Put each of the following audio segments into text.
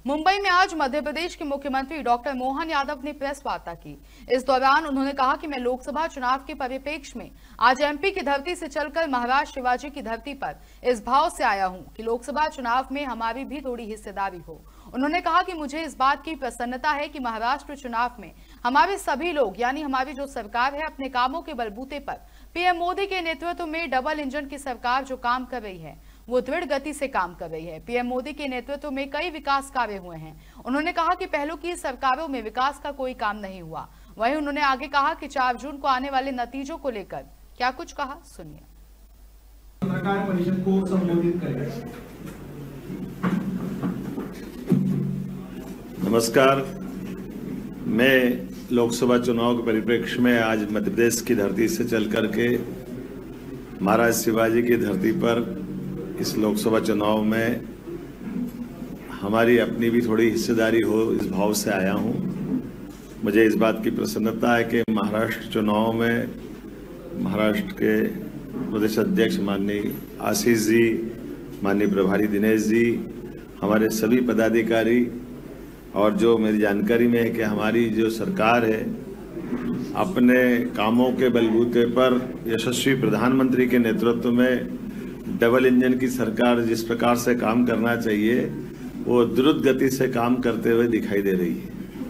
मुंबई में आज मध्य प्रदेश के मुख्यमंत्री डॉक्टर मोहन यादव ने प्रेस वार्ता की। इस दौरान उन्होंने कहा कि मैं लोकसभा चुनाव के परिप्रेक्ष्य में आज एमपी की धरती से चलकर महाराज शिवाजी की धरती पर इस भाव से आया हूं कि लोकसभा चुनाव में हमारी भी थोड़ी हिस्सेदारी हो। उन्होंने कहा कि मुझे इस बात की प्रसन्नता है कि महाराष्ट्र चुनाव में हमारे सभी लोग यानी हमारी जो सरकार है अपने कामों के बलबूते पर पीएम मोदी के नेतृत्व में डबल इंजन की सरकार जो काम कर रही है वो दृढ़ गति से काम कर रही है। पीएम मोदी के नेतृत्व में कई विकास कार्य हुए हैं। उन्होंने कहा कि पहले की सरकारों में विकास का कोई काम नहीं हुआ। वहीं उन्होंने आगे कहा कि 4 जून को आने वाले नतीजों को लेकर क्या कुछ कहा, सुनिए। पत्रकार परिषद को संबोधित करें। नमस्कार, मैं लोकसभा चुनाव के परिप्रेक्ष्य में आज मध्य प्रदेश की धरती से चल करके महाराज शिवाजी की धरती पर इस लोकसभा चुनाव में हमारी अपनी भी थोड़ी हिस्सेदारी हो इस भाव से आया हूं। मुझे इस बात की प्रसन्नता है कि महाराष्ट्र चुनाव में महाराष्ट्र के प्रदेश अध्यक्ष माननीय आशीष जी, माननीय प्रभारी दिनेश जी, हमारे सभी पदाधिकारी और जो मेरी जानकारी में है कि हमारी जो सरकार है अपने कामों के बलबूते पर यशस्वी प्रधानमंत्री के नेतृत्व में डबल इंजन की सरकार जिस प्रकार से काम करना चाहिए वो द्रुत गति से काम करते हुए दिखाई दे रही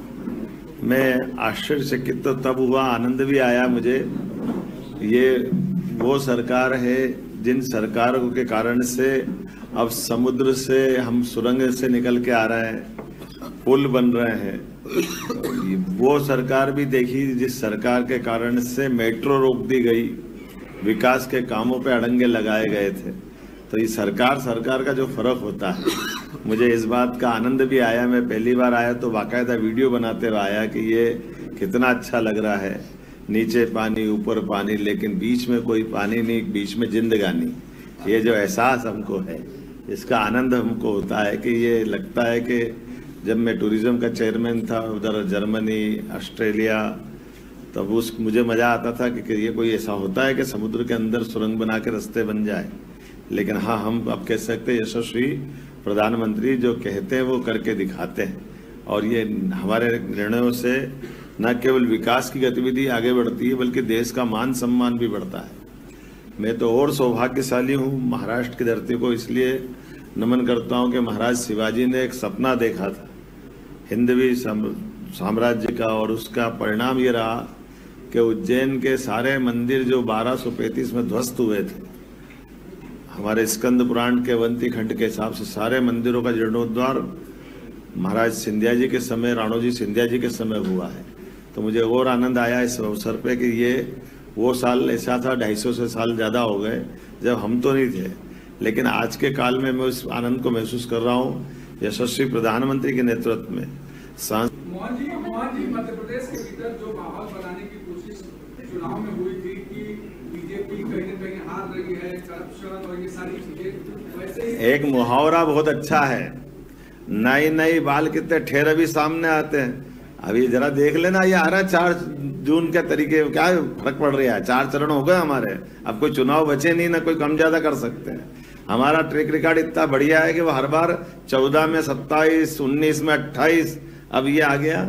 है। मैं आश्चर्यचकित तो तब हुआ, आनंद भी आया मुझे। ये वो सरकार है जिन सरकारों के कारण से अब समुद्र से हम सुरंग से निकल के आ रहे हैं, पुल बन रहे हैं। वो सरकार भी देखी जिस सरकार के कारण से मेट्रो रोक दी गई, विकास के कामों पे अड़ंगे लगाए गए थे। तो ये सरकार का जो फर्क होता है, मुझे इस बात का आनंद भी आया। मैं पहली बार आया तो बाकायदा वीडियो बनाते हुए आया कि ये कितना अच्छा लग रहा है, नीचे पानी ऊपर पानी लेकिन बीच में कोई पानी नहीं, बीच में जिंदगानी। ये जो एहसास हमको है, इसका आनंद हमको होता है कि ये लगता है कि जब मैं टूरिज्म का चेयरमैन था उधर जर्मनी, ऑस्ट्रेलिया, तब मुझे मज़ा आता था कि ये कोई ऐसा होता है कि समुद्र के अंदर सुरंग बना के रास्ते बन जाए। लेकिन हाँ, हम अब कह सकते हैं यशस्वी प्रधानमंत्री जो कहते हैं वो करके दिखाते हैं। और ये हमारे निर्णयों से न केवल विकास की गतिविधि आगे बढ़ती है बल्कि देश का मान सम्मान भी बढ़ता है। मैं तो और सौभाग्यशाली हूँ महाराष्ट्र की धरती को इसलिए नमन करता हूँ कि महाराज शिवाजी ने एक सपना देखा था हिंदवी साम्राज्य का, और उसका परिणाम ये रहा कि उज्जैन के सारे मंदिर जो 1235 में ध्वस्त हुए थे, हमारे स्कंद पुराण के अवंती खंड के हिसाब से सारे मंदिरों का जीर्णोद्धार महाराज सिंधिया जी के समय, राणोजी सिंधिया जी के समय हुआ है। तो मुझे और आनंद आया इस अवसर पे कि ये वो साल ऐसा था, 250 से साल ज़्यादा हो गए जब हम तो नहीं थे, लेकिन आज के काल में मैं उस आनंद को महसूस कर रहा हूँ यशस्वी प्रधानमंत्री के नेतृत्व में। मोहन जी, मध्य प्रदेश के भीतर जो माहौल बनाने की कोशिश चुनाव में हुई थी कि बीजेपी कहीं न कहीं हार रही है, करप्शन और ये सारी चीजें, वैसे एक मुहावरा बहुत अच्छा है, नई नई बाल कितने ठेरे भी सामने आते हैं। अभी जरा देख लेना, ये आ रहा 4 जून के तरीके क्या फर्क पड़ रहा है। 4 चरण हो गए हमारे, अब कोई चुनाव बचे नहीं, ना कोई कम ज्यादा कर सकते हैं। हमारा ट्रैक रिकॉर्ड इतना बढ़िया है कि वो हर बार 14 में 27, 19 में 28, अब ये आ गया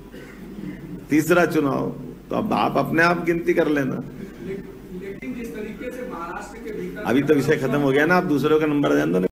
तीसरा चुनाव। तो अब आप अपने आप गिनती कर लेना। लेकिन जिस तरीके से महाराष्ट्र के भीतर अभी तो विषय खत्म हो गया ना, आप दूसरों का नंबर जान दो।